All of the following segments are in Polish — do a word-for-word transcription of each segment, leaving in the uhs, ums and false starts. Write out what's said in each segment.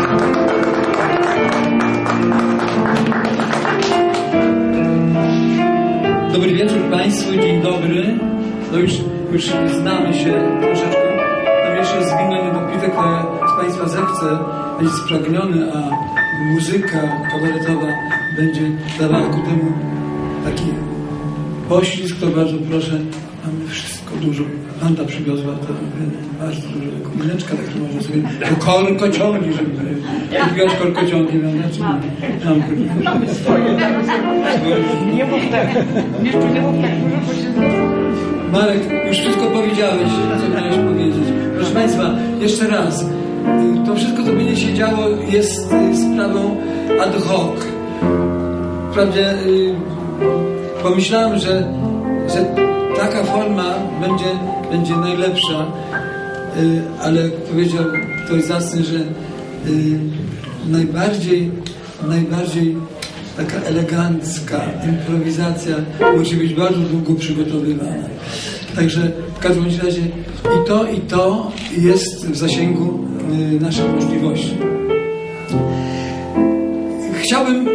Dobry wieczór Państwu, dzień dobry. No już, już znamy się troszeczkę. Tam jeszcze jest wino niedopite, które z Państwa zechce, będzie spragniony, a muzyka kabaretowa będzie dawała ku temu taki poślizg, to bardzo proszę. Mamy wszystko dużo. Anta przywiozła to bardzo dużo. Mineczka taki może sobie to korkociągi, żeby kupiłaś korkociągi, miał na czym? Mam Nie mów tak. Jeszcze nie mów tak dużo, bo się... Marek, już wszystko powiedziałeś, co miałeś powiedzieć. Proszę Państwa, jeszcze raz. To wszystko, co będzie się działo, jest sprawą ad hoc. Wprawdzie pomyślałem, że, że taka forma będzie, będzie najlepsza, ale jak powiedział ktoś zacny, że najbardziej, najbardziej taka elegancka improwizacja musi być bardzo długo przygotowywana. Także w każdym razie i to, i to jest w zasięgu naszych możliwości. Chciałbym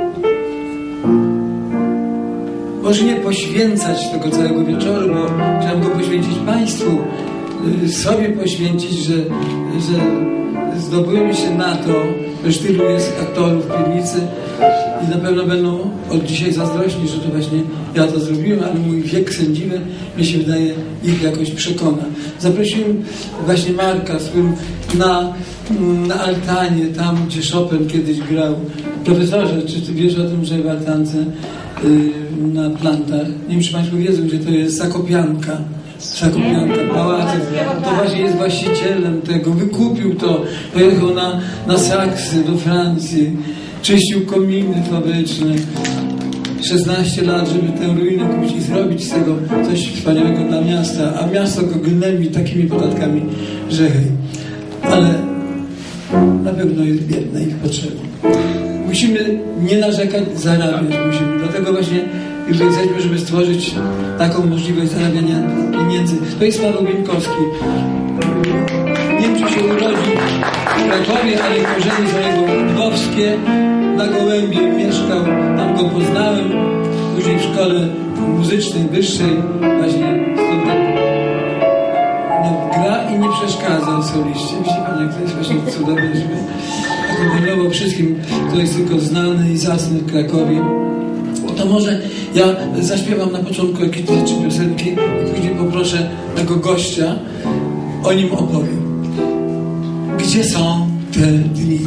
może nie poświęcać tego całego wieczoru, bo chciałem go poświęcić Państwu, sobie poświęcić, że, że zdobyłem się na to, że tylu jest aktorów w piwnicy i na pewno będą od dzisiaj zazdrośni, że to właśnie ja to zrobiłem, ale mój wiek sędziwy, mi się wydaje, ich jakoś przekona. Zaprosiłem właśnie Marka, z którym na, na altanie, tam gdzie Chopin kiedyś grał. Profesorze, czy ty wiesz o tym, że w altance yy, na plantach, nie wiem, czy Państwo wiedzą, gdzie to jest Zakopianka. Zakopianka, pałacyk, to właśnie jest właścicielem tego, wykupił to, pojechał na, na Saksy, do Francji, czyścił kominy fabryczne, szesnaście lat, żeby tę ruinę kupić i zrobić z tego coś wspaniałego dla miasta, a miasto go gnębi takimi podatkami, że hej. Ale na pewno jest biedne ich potrzeby. Musimy nie narzekać, zarabiać musimy. Dlatego właśnie jeżeli jesteśmy, żeby stworzyć taką możliwość zarabiania pieniędzy. To jest Paweł Bieńkowski. Nie wiem, czy się urodził w Krakowie, ale korzenie są jego lwowskie. Na Gołębie mieszkał, tam go poznałem. Później w szkole muzycznej, wyższej, właśnie student. No, gra i nie przeszkadza soliście. Widzi Pan, jak to jest właśnie cudowne, żeby akompaniował wszystkim, kto jest tylko znany i zacny w Krakowie. To może ja zaśpiewam na początku jakieś dwie, trzy piosenki i później poproszę tego gościa, o nim opowiem. Gdzie są te dni?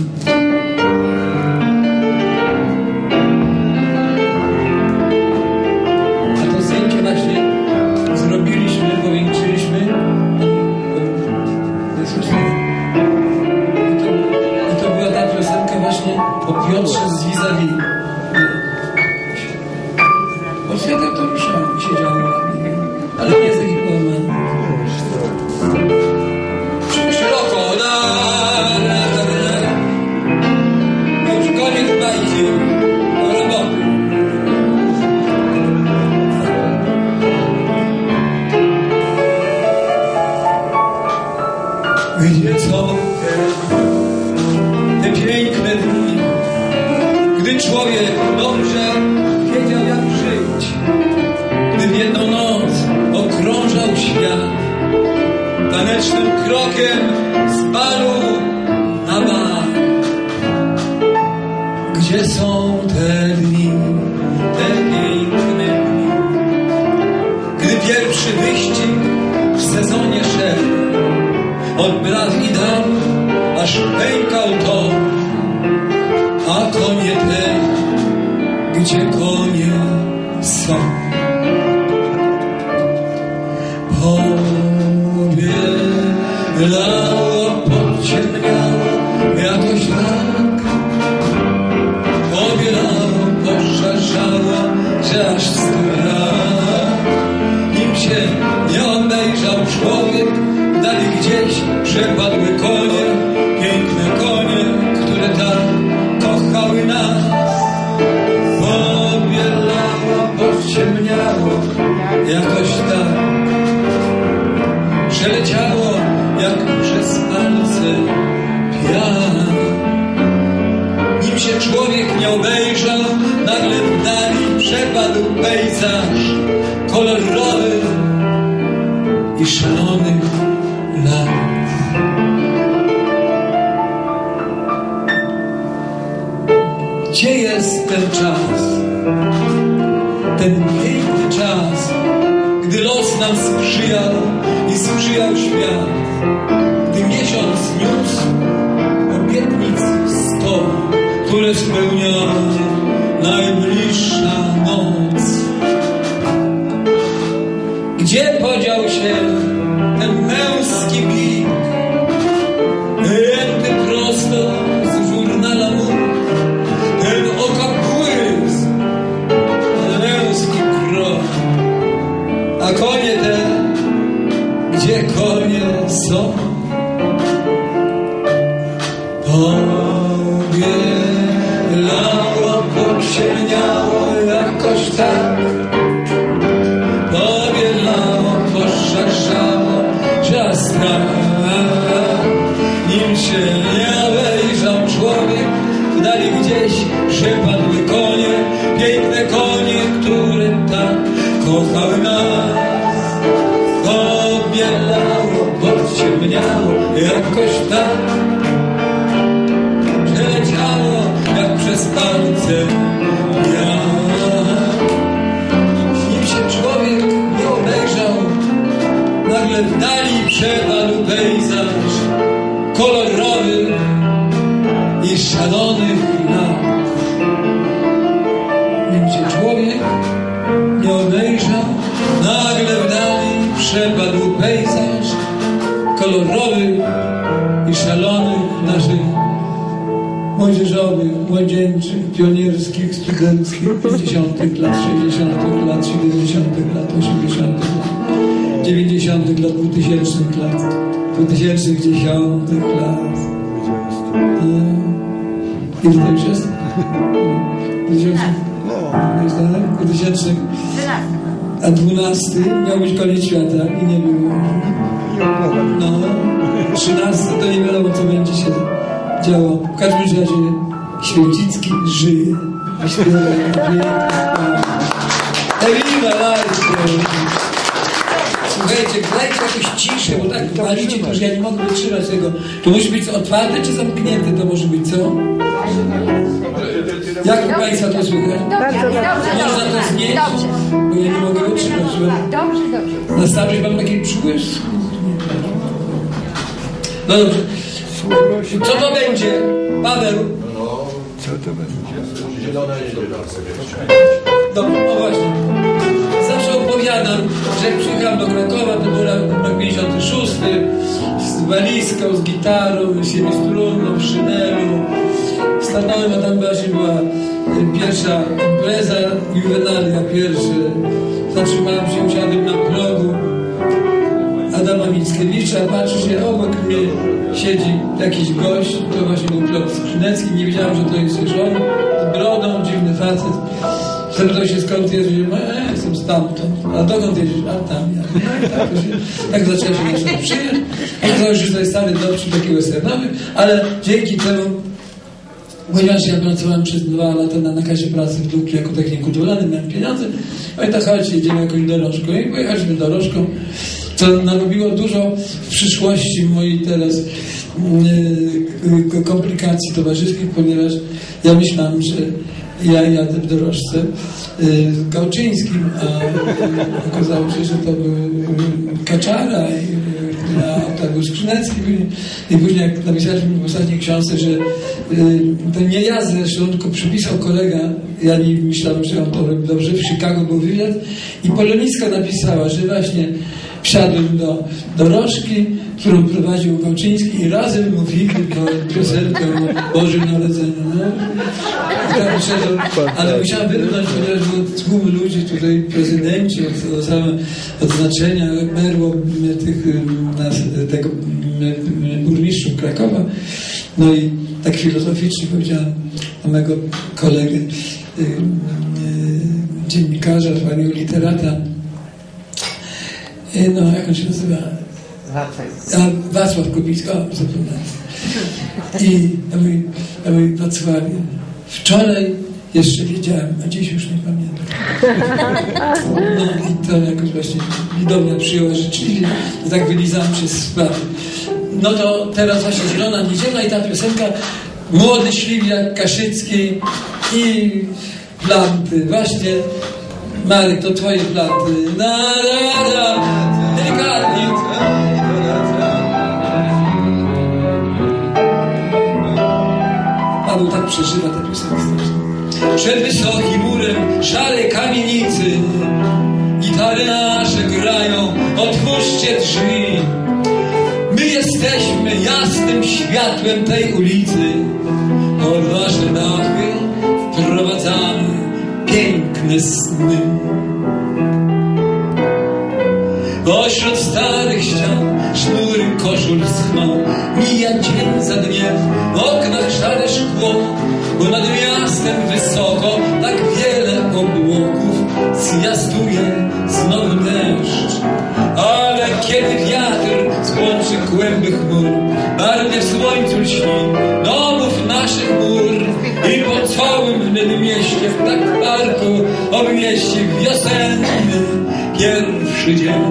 A to zdjęcie właśnie zrobiliśmy, powiększyliśmy. I to, i to była ta piosenka właśnie o Piotrze z vis-a-vis. Bo wtedy to już siedziało ładnie, ale nie jest taki połamany. Szeroko, na, na, na, na. Już koniec bajki, do roboty. Gdzie są te piękne dni, gdy człowiek dobrze wiedział, jak żyć, gdy w jedną noc okrążał świat tanecznym krokiem z balu na bar. Gdzie są te dni, te piękne dni, gdy pierwszy wyścig w sezonie szedł od braz i dam, aż pękał to, a konie te, gdzie konie są. Pobielało, podciemniało, jakoś tak. Pobielało, poszarzało, że aż strach. Nim się nie obejrzał człowiek, dali gdzieś przepadły konie, piękne konie, które tak kochały nas. Pobielało, podciemniało, pejzaż kolorowy i szalony lat. Gdzie jest ten czas, ten piękny czas, gdy los nam sprzyjał i sprzyjał świat, gdy miesiąc niósł obietnic sto, które spełniała najbliższa noc? Gdzie podział się ten męski bik, jęty prosto z żurnala mu, ten oka błysk, męski krok? A konie te, gdzie konie są? Pobielało, pociemniało jakoś tak, pobielało, poszarzało, że strach, nim się nie wejrzał człowiek, w dali gdzieś przepadły konie, piękne konie, które tak kochały nas. Pobielało, pociemniało jakoś tak, przeleciało jak przez palce wiatr. Nim się człowiek nie obejrzał, nagle w dali przepadł pejzaż kolorowy i szalonych lat. Nim się człowiek nie obejrzał, nagle w dali przepadł pejzaż kolorowy i szalonych naszych młodzieżowych, młodzieńczych, pionierskich, studenckich, pięćdziesiątych lat, sześćdziesiątych lat, siedemdziesiątych lat, osiemdziesiątych lat, dziewięćdziesiątych lat, dwutysięcznych lat, dwutysięcznych dziesiątych lat. Ile to już jest? dwutysięcznych, a dwunasty miał być koniec świata i nie było. No, trzynasty to nie wiadomo, co będzie się działo. W każdym razie Święcicki żyje. A śpiewa żyje. Ewiwa Lajko. Słuchajcie, dajcie jakąś ciszę, bo tak walicie to, że ja nie mogę wytrzymać tego. To musi być otwarte czy zamknięte? To może być co? Jak u Państwa to słychać? Dobrze, dobrze. Można to zmienić? Bo ja nie mogę wytrzymać. Dobrze, dobrze. Nastawić Wam taki przyłysk? No dobrze. Co to będzie, Paweł? Co to będzie? Zielona niedziela. Dobrze, no właśnie. Zawsze opowiadam, że jak przyjechałem do Krakowa, to był rok pięćdziesiąty szósty, z walizką, z gitarą, siemistrunną, w szynelu. Stanąłem, a tam właśnie była pierwsza impreza, juwenalia pierwsze. Zatrzymałem się, usiadłem na progu Adama Mickiewicza, patrzy się, obok mnie siedzi jakiś gość, to właśnie był Piotr Skrzynecki, nie wiedziałem, że to jest już on, z brodą, dziwny facet. Zapytał się, skąd jest, że ja jestem stamtąd. A dokąd jedziesz? A tam ja. No i tak, to się, tak zaczęła się nasza przyjaźń. Okazało się, że to jest stary dowcip taki westernowy, ale dzięki temu, ponieważ ja pracowałem przez dwa lata na nakazie pracy w Długli jako technik budowlany, miałem pieniądze, no i tak chodź, jedziemy jakąś dorożką. I pojechaliśmy dorożką, co narobiło dużo w przyszłości mojej teraz yy, komplikacji towarzyskich, ponieważ ja myślałem, że ja jadę w dorożce yy, z Gałczyńskim, a yy, okazało się, że to był yy, Kaczara i a tak był Skrzynecki. I później jak napisaliśmy w ostatniej książce, że yy, to nie ja zresztą, tylko przypisał kolega, ja nie myślałem, że on to robi dobrze, w Chicago był wywiad i Polonicka napisała, że właśnie wsiadłem do dorożki, którą prowadził Gałczyński i razem mówili to piosenkę o Bożym Narodzeniu. No. Tak wyszedłem, ale musiałem wybrnąć, ponieważ było tłum ludzi tutaj, prezydenci, od same odznaczenia, merło tych, nas, tego burmistrzów Krakowa. No i tak filozoficznie powiedziałem o mego kolegę, y, y, dziennikarza, twojego literata. Y, no, jak on się nazywa? A, Wacław Kubicki, o, zapomniałem. I ja mówię, ja mówię, Wacławie, wczoraj jeszcze wiedziałem, a dziś już nie pamiętam. No i to jakoś właśnie widownia przyjęła życzliwie, i tak wylizałem przez sprawy. No to teraz właśnie Zielona Niedziela i ta piosenka Młody Śliwiak Kaszycki i planty. Właśnie, Marek, to twoje planty. Na, na, na, delikatnie. Paweł tak przeżywa tę piosenkę. Przed wysokim murem szarej kamienicy gitary nasze grają, otwórzcie drzwi. My jesteśmy jasnym światłem tej ulicy. Pod wasze dachy wprowadzamy piękne sny. Pośród starych ścian sznury koszul schną. Mija dzień za dniem, w oknach szare szkło, bo nad miastem wysoko tak wiele obłoków zwiastuje znowu deszcz. Ale kiedy wiatr złączy kłęby chmur, barwnie w słońcu lśni domów naszych mur i po całym wnet mieście w tak parku obmieści wiosenny pierwszy dzień.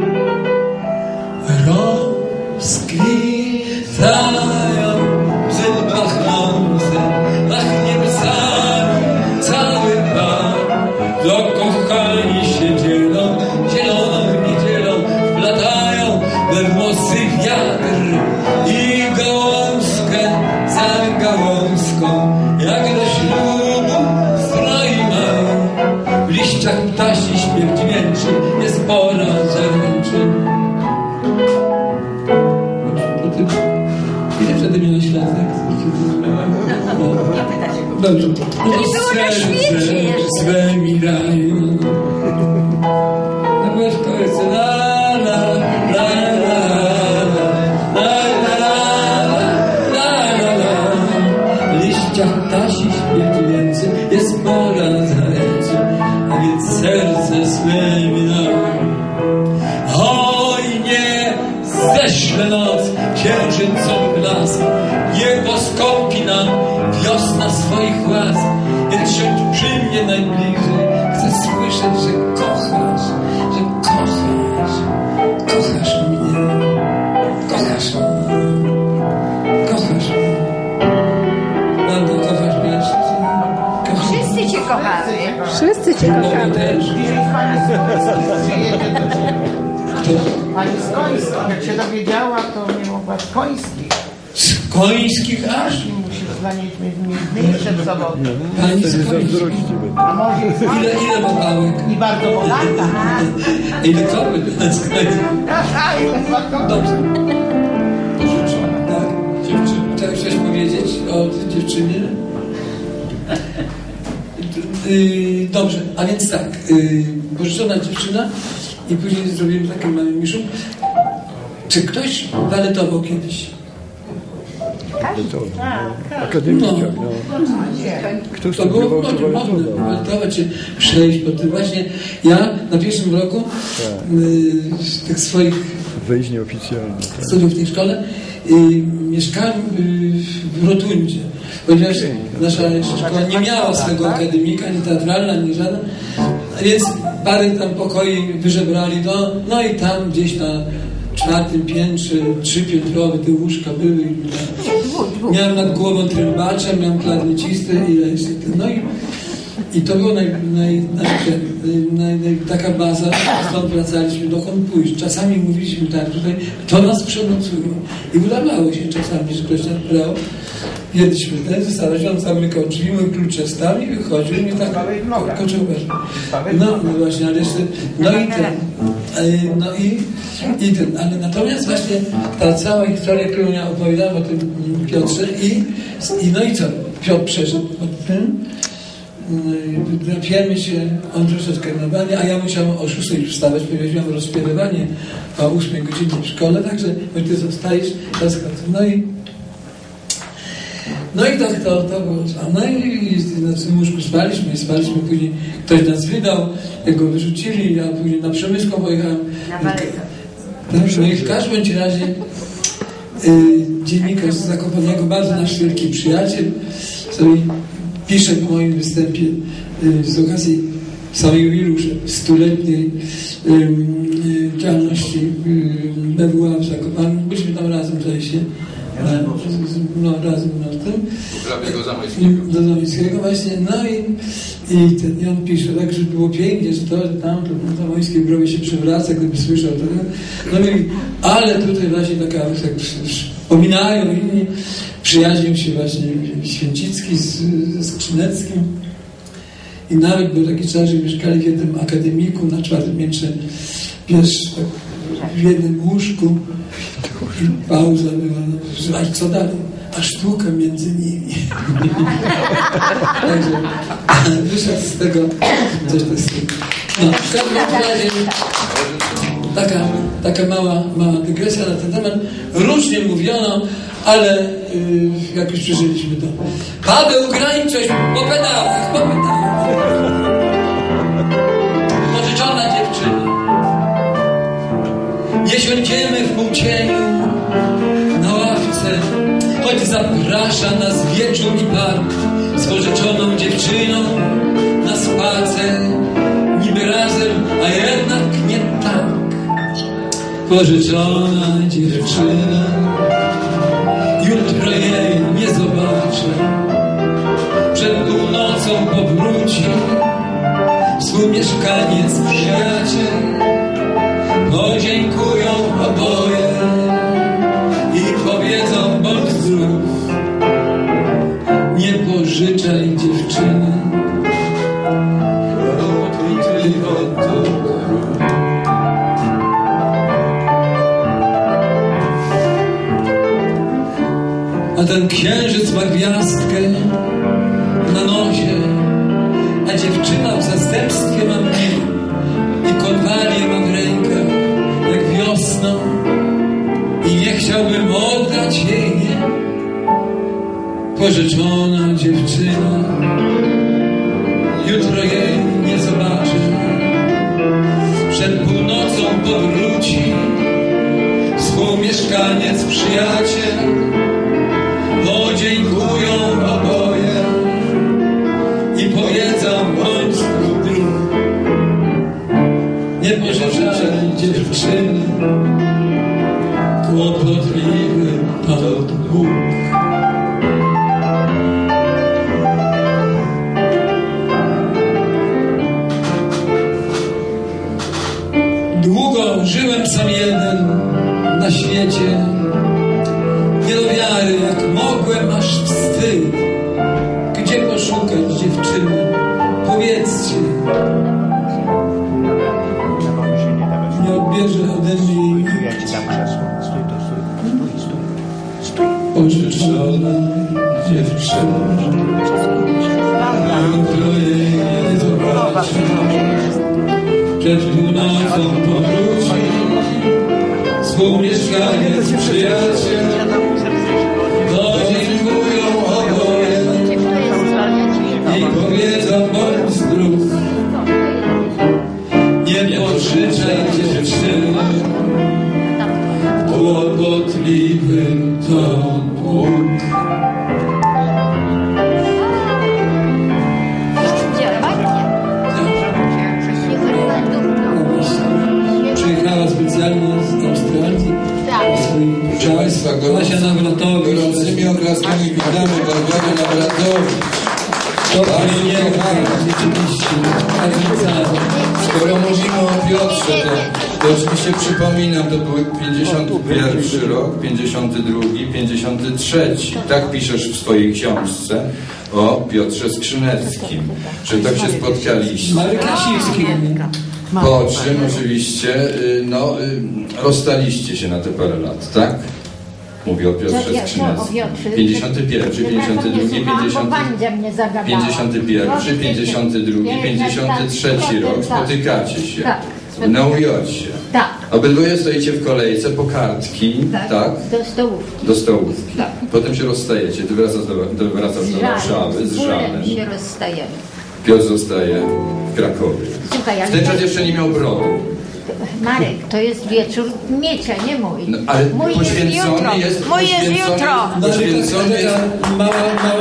Rozkwitają bzy pachnące, pachnie psami cały park. Zakochani się dzielą, zieloną niedzielą, wplatają we włosy wiatr i gałązkę za gałązką, jak do ślubu stroi mają. W liściach ptasi śpiew dźwięczy, jest pora zaręczyn. Ile wtedy miałeś lat? No. Dobrze. No serce swe mi dają. No bo w końcu la la la la la la la la la. W liściach ptasi śpiew dźwięczy, jest pora zaręczy, a więc serce swe mi dają. Oj nie ześle noc księżycowy blask, niebo skąpi nam wiosna swoich łask, więc siądź przy mnie najbliżej. Chcę słyszeć, że kochasz, że kochasz, kochasz mnie, kochasz mnie, kochasz mnie. Wanda, kochasz mnie? Kochasz mnie? Wszyscy cię kochamy. Wszyscy cię Kochamy kochamy. też. Kto? Pani z Końskich, jak się dowiedziała, to nie mogła z Końskich. Z Końskich aż? I musi dla niej mieć przed sobą. Pani z Końskich. A może Ile, ile ma małek? i bardzo bogata. Ile kopyt z Końskich? Dobrze. Pożyczona, tak? Dziewczyna. Chciałeś coś powiedzieć o dziewczynie? Yy, dobrze, a więc tak. Yy, pożyczona dziewczyna i później zrobimy taki mały miszu. Czy ktoś baletował kiedyś? Akademika, No. no. Kto To było studiował, to modne, modne baletował. baletować się, przejść po tym. Właśnie ja na pierwszym roku y, tych swoich Wejść nieoficjalnie. Tak. studiów w tej szkole y, mieszkałem y, w Rotundzie, ponieważ nasza jeszcze szkoła nie miała swego akademika, ani teatralna, ani żadna, a więc parę tam pokoi wyżebrali, no, no i tam gdzieś na czwartym piętrze, trzypiętrowe te łóżka były. I miałem nad głową trębacza, miałem klarnecistę i jeszcze ten. No i, i to była naj, naj, naj, naj, naj, taka baza, stąd wracaliśmy dokąd pójść. Czasami mówiliśmy tak, tutaj to nas przenocuje. I udawało się czasami, że ktoś nas brał. Jedliśmy ten, zostaliśmy, on zamykał drzwi, mój klucze stał i wychodził i mnie tak koczował. No, no właśnie, ale jeszcze, no i ten, no i, i ten, ale natomiast właśnie ta cała historia, którą ja opowiadałem o tym Piotrze i, i no i co, Piotr przeszedł pod tym, napiemy się, on troszeczkę normalnie, a ja musiałem o szóstej wstawać, ponieważ miałem rozpierywanie o ósmej godzinie w szkole, także bo ty zostajesz, teraz no i no i tak to, to było. No i na tym łóżku spaliśmy, spaliśmy, później ktoś nas wydał, jak go wyrzucili, ja później na Przemyską pojechałem. Na baletę. No i w każdym bądź razie y, dziennikarz z Zakopanego, bardzo nasz wielki przyjaciel, sobie piszę po moim występie z okazji samej jubiluszu stuletniej działalności B W A w Zakopanem. Byliśmy tam razem, zdaje się. No, razem na tym. Do Zamojskiego. Do Zamojskiego właśnie. No i, i ten Jan pisze, tak, że było pięknie, że to, że tam, to w Zamojskiej głowie się przewraca, gdyby słyszał to. No i, ale tutaj właśnie taka, tak wspominają inni, przyjaźnił się właśnie Święcicki z, ze Skrzyneckim. I nawet był taki czas, że mieszkali w jednym akademiku na czwartym piętrze, wiesz, tak, w jednym łóżku. I pauza była, no, a co dalej? A sztuka między nimi. Także wyszedł z tego coś tak z tym. No, w każdym razie taka, taka mała, mała dygresja na ten temat. Różnie mówiono, ale yy, jak już przeżyliśmy to. Paweł, graj coś po pedałach, po pedałach. Pożyczona dziewczyna. Nie siądziemy w półcieniu na ławce, choć zaprasza nas wieczór i park z pożyczoną dziewczyną na spacer, niby razem, a jednak nie tak. Pożyczona dziewczyna, jutro jej nie zobaczę, przed północą powróci współmieszkaniec, przyjaciel. Podziękują oboje i powiedzą bądź zdrów. Nie pożyczaj dziewczyny, tylko to. A ten księżyc ma gwiazdkę na nosie, a dziewczyna w zastępstwie ma mnie i konwalię ma w rękach jak wiosną i nie chciałbym oddać jej, nie. Pożyczona dziewczyna, jutro jej nie zobaczę, przed północą powróci współmieszkaniec, przyjaciel. Podziękują oboje i powiedzą bądź zdrów. Nie pożyczaj dziewczyny, kłopotliwy Pan Bóg. Długo żyłem sam jeden na świecie, nie do wiary, jak mogłem, aż wstyd. Gdzie poszukać dziewczyny? Powiedzcie. Nie odbierze ode mnie jej Ja ci dam krzesło. Stój tu, stój. Stój, stój. pożyczona dziewczyna. Jutro jej nie zobaczę, przed północą powróci współmieszkaniec, przyjaciel. Podziękują oboje i powiedzą bądź zdrów. Nie pożyczaj dziewczyny, kłopotliwym to Bóg. Przyjechała specjalnie z Australii. Państwa, Kasia Nawrotowicz. gorącymi oklaskami witamy Barbarę Nawrotowicz. To nie rzeczywiście. Skoro mówimy o Piotrze, to, to oczywiście przypominam, to był pięćdziesiąty pierwszy rok, pięćdziesiąty drugi, pięćdziesiąty trzeci. Tak piszesz w swojej książce o Piotrze Skrzyneckim, że tak się spotkaliście. Marek Krasiński. Po czym oczywiście no, rozstaliście się na te parę lat, tak? Mówię o Piotrze Skrzyneckim. pięćdziesiąty pierwszy, pięćdziesiąty drugi, pięćdziesiąty pierwszy, pięćdziesiąty drugi, pięćdziesiąty trzeci rok spotykacie się na Ujocie. Tak. Obydwoje stoicie w kolejce po kartki, tak? tak? Do stołówki. Do stołówki. Tak. Potem się rozstajecie. Ty wracasz do, do, wracasz do Warszawy z żalem. się rozstajemy. Piotr zostaje w Krakowie. Słuchaj, ale w ten czas to... jeszcze nie miał brodu. Marek, to jest wieczór Miecia, nie mój. No, ale mój poświęcony jest jutro. jest... Mój jest poświęcony- jutro. Poświęcony jest... Mała, mała wykres.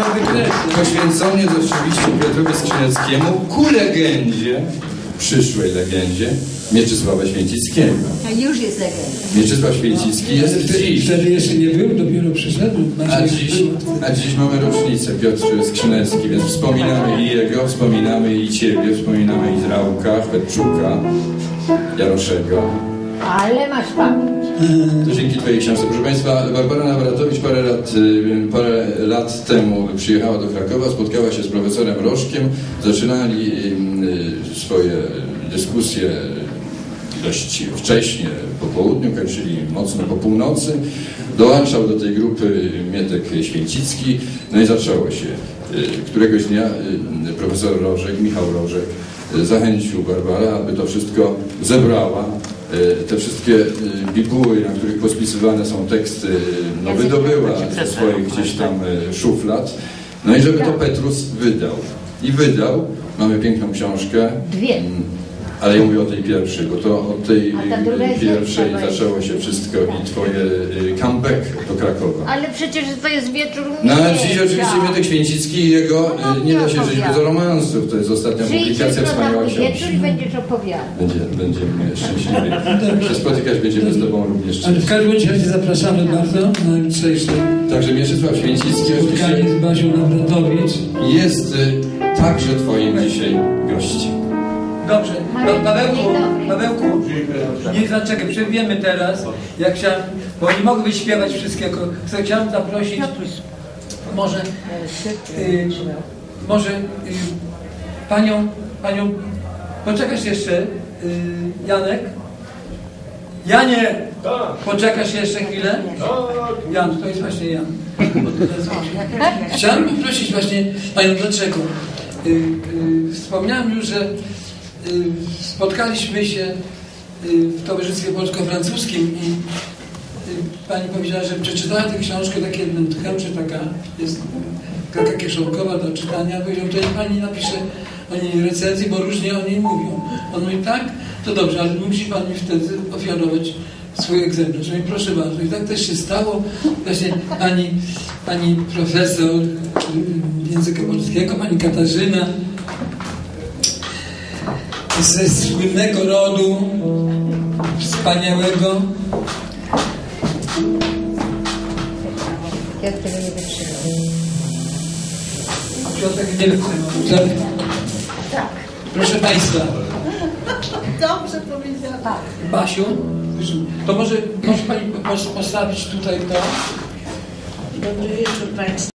poświęcony jest oczywiście Piotrowi Skrzyneckiemu ku legendzie, przyszłej legendzie Mieczysława Święcickiego. A już jest legenda. Mieczysław Święcicki jest dziś. Wtedy jeszcze nie był, dopiero przyszedł. A dziś, a dziś mamy rocznicę, Piotr Skrzynecki, więc wspominamy i jego, wspominamy i ciebie, wspominamy i Zrałka, Petczuka, Jaroszego. Ale masz pamięć. To dzięki twojej książce. Proszę Państwa, Barbara Nawratowicz parę lat, y, parę lat temu przyjechała do Krakowa, spotkała się z profesorem Rożkiem, zaczynali y, y, swoje dyskusje dość wcześnie po południu, kończyli mocno po północy. Dołączał do tej grupy Mietek Święcicki, no i zaczęło się. Któregoś dnia profesor Rożek, Michał Rożek, zachęcił Barbarę, aby to wszystko zebrała. Te wszystkie bibuły, na których pospisywane są teksty, no wydobyła ze swoich gdzieś tam szuflad. No i żeby to Petrus wydał. I wydał. Mamy piękną książkę. Dwie. Ale ja mówię o tej pierwszej, bo to od tej pierwszej jest zaczęło się wszystko i twoje comeback do Krakowa. Ale przecież to jest wieczór No ale miecia. dziś oczywiście Mietek Święcicki i jego No, nie da się opowiada. żyć bez romansów. To jest ostatnia publikacja Przyjdź wspaniała jutro na wieczór książki. i będziesz opowiadał. Będzie, będziemy szczęśliwi. Się spotykać będziemy z tobą również Ale w często. każdym razie zapraszamy bardzo na jutrzejsze Także Mieczysław Święcicki spotkanie oczywiście z Basią Nawratowicz. jest y, także twoim dzisiaj gościem. Dobrze, Marek, Pa- Pawełku, dzień dobry. Pawełku, nie zaczekaj, przerwiemy teraz. Ja chciałem, bo nie mogę wyśpiewać wszystkiego. Chcę- Chciałem zaprosić, może, y, może y, panią, panią, poczekasz jeszcze, y, Janek? Janie, poczekasz jeszcze chwilę? Jan, to jest właśnie Jan. Chciałem poprosić właśnie panią, dlaczego? Y, y, wspomniałem już, że y, spotkaliśmy się y, w Towarzystwie Polsko-Francuskim i y, pani powiedziała, że przeczytała tę książkę, takie tchem, że taka jest taka kieszonkowa do czytania. Powiedział, to niech pani napisze o niej recenzję, bo różnie o niej mówią. On mówi, tak, to dobrze, ale musi pani wtedy ofiarować swój egzemplarz. No i proszę bardzo, i tak też się stało. Właśnie pani, pani profesor języka polskiego, pani Katarzyna, ze słynnego rodu, wspaniałego. Ja tego nie wytrzymam. Piotrek nie wytrzymał. Tak. Proszę Państwa, Dobrze powiedziała. Tak. Basiu, to może, może Pani pos- postawić tutaj to? Dobry wieczór Państwu.